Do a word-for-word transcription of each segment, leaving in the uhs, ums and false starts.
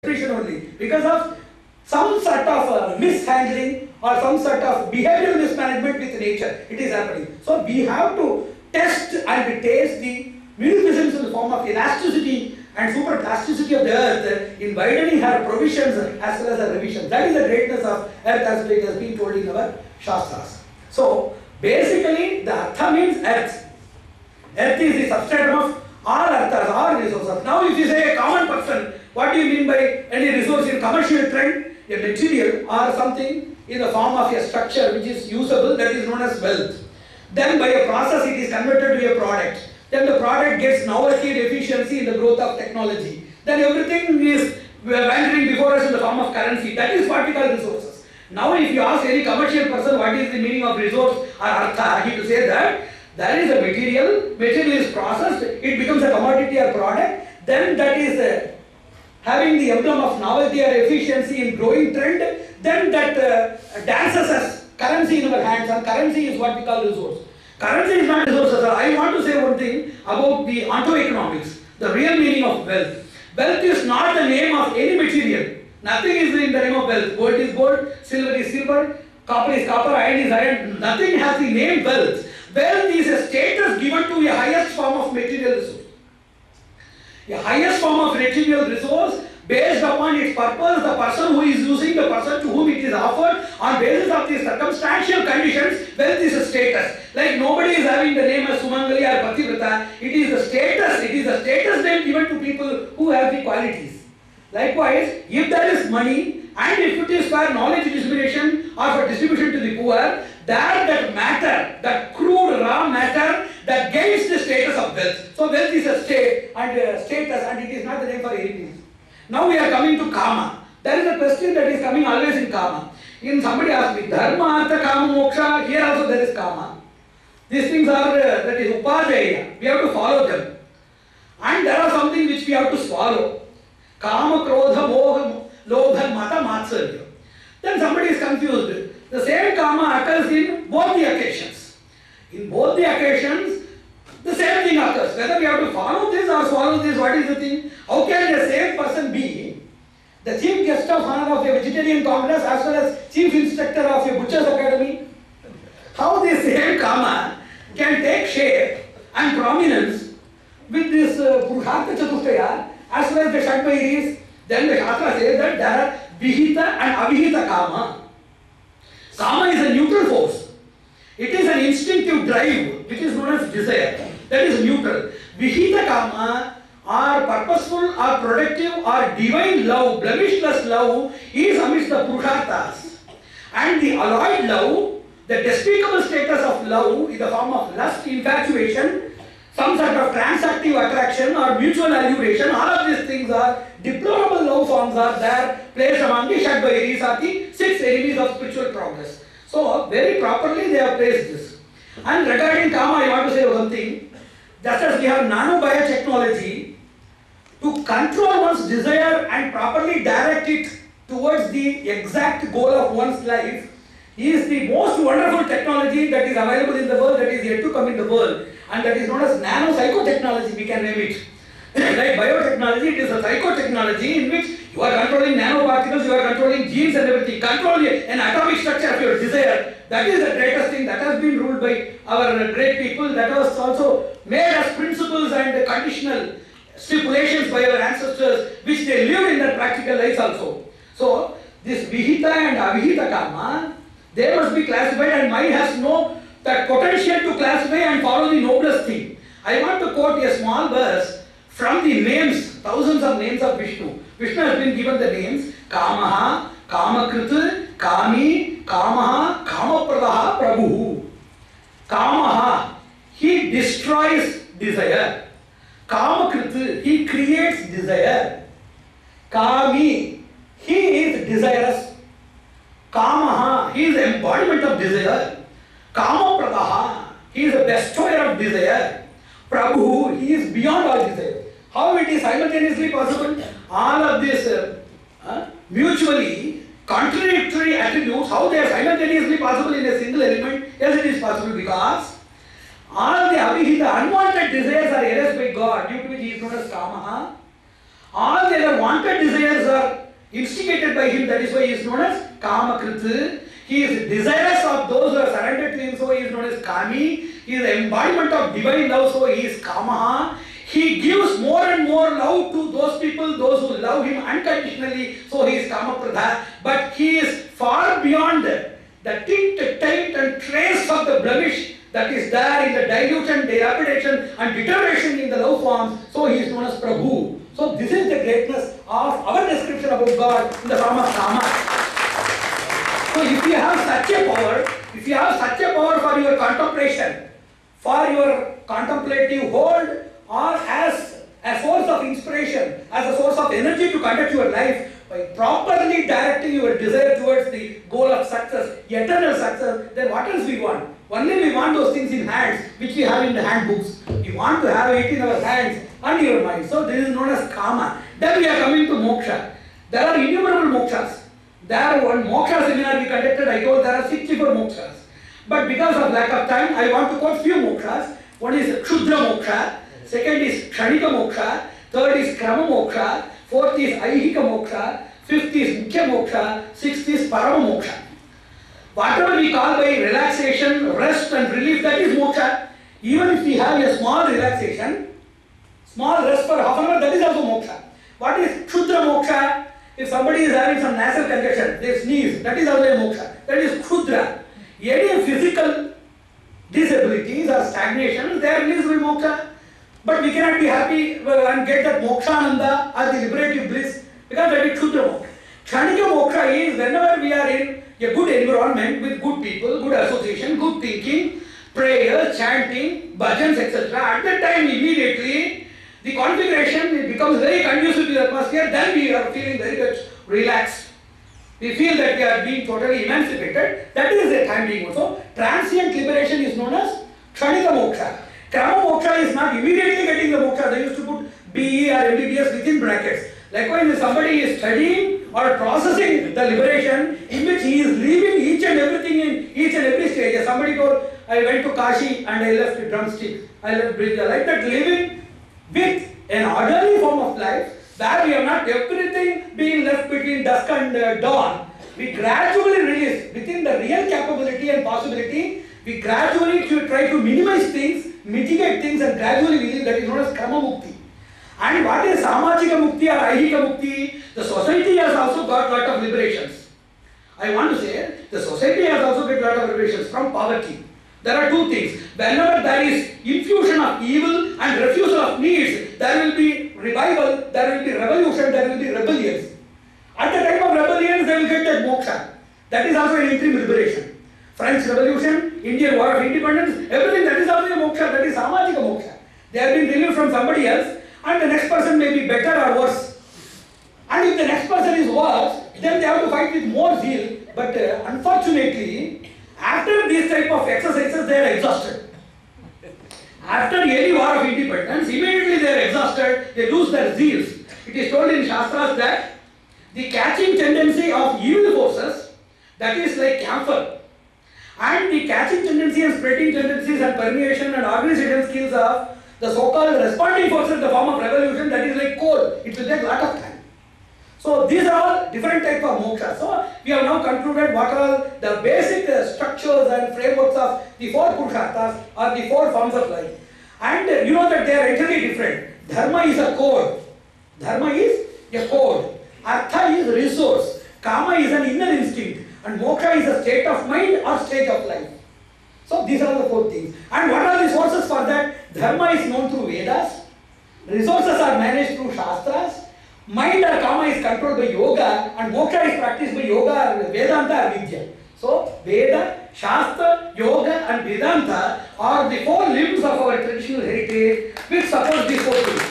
only because of some sort of uh, mishandling or some sort of behavioral mismanagement with nature. It is happening. So we have to test and taste the munificence in the form of elasticity and superplasticity of the earth in widening her provisions as well as her revisions. That is the greatness of earth as it has been told in our Shastras. So basically the Artha means earth. Earth is the substratum of all Arthas, all resources. Now if you say a common person, what do you mean by any resource in commercial trend? A material or something in the form of a structure which is usable, that is known as wealth. Then by a process it is converted to a product. Then the product gets novelty and efficiency in the growth of technology. Then everything is wandering before us in the form of currency. That is what we call resources. Now if you ask any commercial person what is the meaning of resource or artha, he will say that there is a material, material is processed, it becomes a commodity or product, then that is uh, having the emblem of novelty or efficiency in growing trend, then that uh, dances as currency in our hands, and currency is what we call resource. Currency is not resources. I want to say one thing about the ontoeconomics, the real meaning of wealth. Wealth is not the name of any material. Nothing is in the name of wealth. Gold is gold, silver is silver, copper is copper, iron is iron. Nothing has the name wealth. Wealth is a status given to a highest form of material resource. A highest form of material resource based upon its purpose, the person who is using, the person to whom it is offered, on basis of the circumstantial conditions, wealth is a status. Like nobody is having the name as Sumangali or Pativrata. It is a status, it is a status name given to people who have the qualities. Likewise, if there is money and if it is for knowledge dissemination or for distribution to the poor, that, that matter, that crude raw matter that gains the status of wealth. So wealth is a state and a status, and it is not the name for anything. Now we are coming to Kama. There is a question that is coming always in Kama. In somebody asked me, Dharma, Artha, Kama, Moksha, here also there is Kama. These things are, uh, that is Upadaya. We have to follow them. And there are something which we have to swallow. Kama, Krodha, Moha, Lobha, Mata, Matsarya. Then somebody is confused. The same Kama occurs in both the occasions. In both the occasions, the same thing occurs. Whether we have to follow this or swallow this, what is the thing? How can the same person be the chief guest of honor of a vegetarian congress as well as chief instructor of a butcher's academy? How this same Kama can take shape and prominence with this uh, Purushartha Chatushtaya as well as the Shadvairis? Then the Shastra says that there are Vihita and Avihita Kama. Kama is a neutral force. It is an instinctive drive which is known as desire. That is neutral. Vihita Kama or purposeful or productive or divine love, blemishless love is amidst the Purusharthas. And the alloyed love, the despicable status of love in the form of lust, infatuation, some sort of transactive attraction or mutual alluration, all of these things are deplorable love forms are there placed among the Shadvairis or the six enemies of spiritual progress. So very properly they have placed this. And regarding Kama, I want to say one thing. Just as we have nanobiotechnology to control one's desire and properly direct it towards the exact goal of one's life is the most wonderful technology that is available in the world, that is yet to come in the world, and that is known as nanopsychotechnology, we can name it. Like biotechnology, it is a psychotechnology in which you are controlling nanoparticles, you are controlling genes and everything. Control an atomic structure of your desire. That is the greatest thing that has been ruled by our great people. That was also made as principles and conditional stipulations by our ancestors, which they lived in their practical lives also. So, this Vihita and Avihita Kama, they must be classified, and mind has no that potential to classify and follow the noblest thing. I want to quote a small verse from the names, thousands of names of Vishnu. Vishnu has been given the names Kamaha, Kamakrit, Kami, Kamaha, Kamapradaha, Prabhu. Kamaha, he destroys desire. Kamakrit, he creates desire. Kami, he is desirous. Kamaha, he is the embodiment of desire. Kamapradaha, he is the bestower of desire. Prabhu, he is beyond all desire. How it is simultaneously possible? All of these uh, uh, mutually contradictory attributes, how they are simultaneously possible in a single element? Yes, it is possible because all the avihita, unwanted desires are erased by God, due to which he is known as Kamaha. All the other wanted desires are instigated by him, that is why he is known as Kamakriti. He is desirous of those who are surrendered to him, so he is known as Kami. He is the embodiment of divine love, so he is Kamaha. He gives more and more love to those people, those who love him unconditionally, so he is Kamapradha. But he is far beyond the tint, taint and trace of the blemish that is there in the dilution, dilapidation and deterioration in the love forms, so he is known as Prabhu. So this is the greatness of our description about God in the form of Kama. So if you have such a power, if you have such a power for your contemplation, for your contemplative hold, or as a source of inspiration, as a source of energy to conduct your life, by properly directing your desire towards the goal of success, eternal success, then what else we want? Only we want those things in hands, which we have in the handbooks. We want to have it in our hands and your mind. So this is known as Kama. Then we are coming to moksha. There are innumerable mokshas. There one moksha seminar we conducted, I told there are sixty-four mokshas. But because of lack of time, I want to quote few mokshas. One is Kshudra moksha, second is Kshanika moksha, third is Krama moksha, fourth is Aihika moksha, fifth is Mukhya moksha, sixth is Parama moksha. Whatever we call by relaxation, rest and relief, that is moksha. Even if we have a small relaxation, small rest for half an hour, that is also moksha. What is Kshudra moksha? If somebody is having some nasal congestion, they sneeze, that is also a moksha. That is Kshudra. Any physical disabilities or stagnations, they are released by moksha. But we cannot be happy and get that mokshananda or the liberative bliss, because that is Kshudra moksha. Kshanika moksha is whenever we are in a good environment with good people, good association, good thinking, prayers, chanting, bhajans, et cetera. At that time, immediately, the configuration it becomes very conducive to the atmosphere. Then we are feeling very much relaxed. We feel that we are being totally emancipated. That is the time being also. Transient liberation is known as Kshanika moksha. Krama moksha is not immediately getting the moksha. They used to put B E or M B B S within brackets. Likewise, if somebody is studying or processing the liberation in which he is leaving each and everything in each and every stage. As somebody told, I went to Kashi and I left a drumstick. I left Bridja. Like that, living with an orderly form of life, where we have not everything being left between dusk and uh, dawn. We gradually release within the real capability and possibility. We gradually to try to minimize things, mitigate things, and gradually release. That is known as Krama Mukti. And what is Samajika Mukti or Aihika Mukti? The society has also got lot of liberations. I want to say, the society has also got lot of liberations from poverty. There are two things. Whenever there is infusion of evil and refusal of needs, there will be revival, there will be revolution, there will be rebellions. At the time of rebellions, they will get that moksha. That is also an interim liberation. French Revolution, Indian War of Independence, everything that is also a moksha, that is Samajika moksha. They have been relieved from somebody else, and the next person may be better or worse. And if the next person is worse, then they have to fight with more zeal. But uh, unfortunately, after these type of exercises, they are exhausted. After any war of independence, immediately they are exhausted, they lose their zeals. It is told in Shastras that the catching tendency of evil forces, that is like camphor, and the catching tendency and spreading tendencies and permeation and organization skills of the so-called responding forces in the form of revolution, that is like coal. It will take a lot of time. So these are all different types of moksha. So we have now concluded what are the basic uh, structures and frameworks of the four purusharthas or the four forms of life. And uh, you know that they are entirely different. Dharma is a code. Dharma is a code. Artha is resource. Kama is an inner instinct. And moksha is a state of mind or state of life. So these are the four things. And what are the sources for that? Dharma is known through Vedas. Resources are managed through Shastras. Mind or Kama is controlled by yoga, and moksha is practiced by yoga, Vedanta or Vidya. So Veda, Shastra, Yoga and Vedanta are the four limbs of our traditional heritage which support these four things.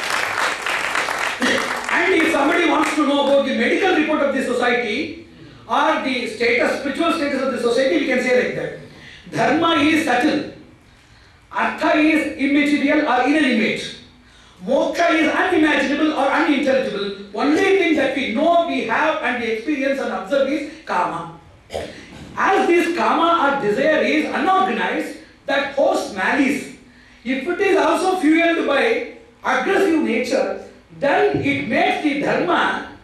And if somebody wants to know about the medical report of the society or the status, spiritual status of the society, we can say like that. Dharma is subtle. Artha is immaterial or inner image. Moksha is unimaginable or unintelligible. Only thing that we know, we have and we experience and observe is Kama. As this Kama or desire is unorganized, that hosts malice. If it is also fueled by aggressive nature, then it makes the Dharma